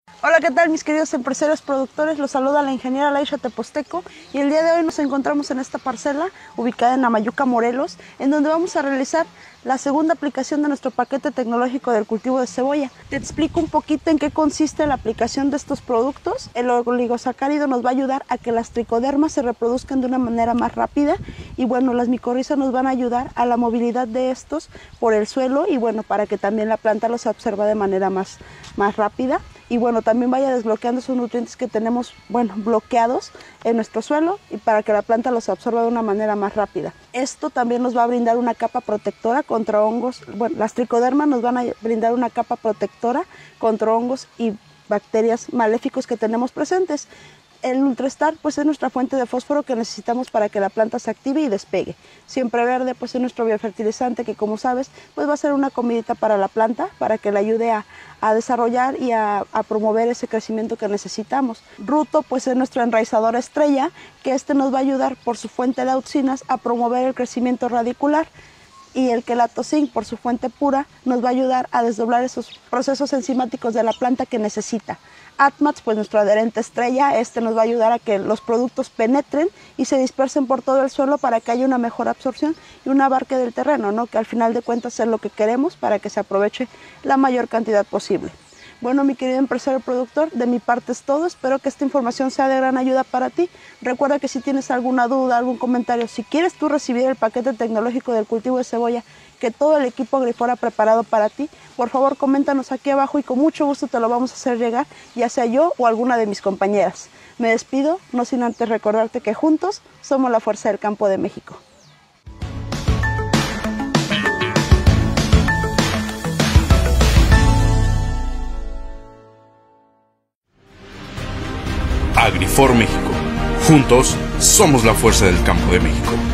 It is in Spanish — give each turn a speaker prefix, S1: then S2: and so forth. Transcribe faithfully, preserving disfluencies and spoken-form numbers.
S1: Hola, ¿qué tal mis queridos empresarios productores? Los saluda la ingeniera Laisha Teposteco y el día de hoy nos encontramos en esta parcela ubicada en Amayuca, Morelos, en donde vamos a realizar la segunda aplicación de nuestro paquete tecnológico del cultivo de cebolla. Te explico un poquito en qué consiste la aplicación de estos productos. El oligosacárido nos va a ayudar a que las tricodermas se reproduzcan de una manera más rápida y bueno, las micorrizas nos van a ayudar a la movilidad de estos por el suelo y bueno, para que también la planta los absorba de manera más, más rápida. Y bueno, también vaya desbloqueando esos nutrientes que tenemos, bueno, bloqueados en nuestro suelo y para que la planta los absorba de una manera más rápida. Esto también nos va a brindar una capa protectora contra hongos. Bueno, las tricodermas nos van a brindar una capa protectora contra hongos y bacterias maléficos que tenemos presentes. El Nutrestar pues es nuestra fuente de fósforo que necesitamos para que la planta se active y despegue. Siempre Verde pues es nuestro biofertilizante que, como sabes, pues va a ser una comidita para la planta para que le ayude a, a desarrollar y a, a promover ese crecimiento que necesitamos. Ruto pues es nuestro enraizador estrella, que este nos va a ayudar por su fuente de auxinas a promover el crecimiento radicular. Y el quelatozinc, por su fuente pura, nos va a ayudar a desdoblar esos procesos enzimáticos de la planta que necesita. Atmats, pues nuestro adherente estrella, este nos va a ayudar a que los productos penetren y se dispersen por todo el suelo para que haya una mejor absorción y un abarque del terreno, ¿no? Que al final de cuentas es lo que queremos para que se aproveche la mayor cantidad posible. Bueno, mi querido empresario productor, de mi parte es todo. Espero que esta información sea de gran ayuda para ti. Recuerda que si tienes alguna duda, algún comentario, si quieres tú recibir el paquete tecnológico del cultivo de cebolla que todo el equipo Agrifora ha preparado para ti, por favor coméntanos aquí abajo y con mucho gusto te lo vamos a hacer llegar, ya sea yo o alguna de mis compañeras. Me despido, no sin antes recordarte que juntos somos la fuerza del campo de México.
S2: Agrifor México. Juntos somos la fuerza del campo de México.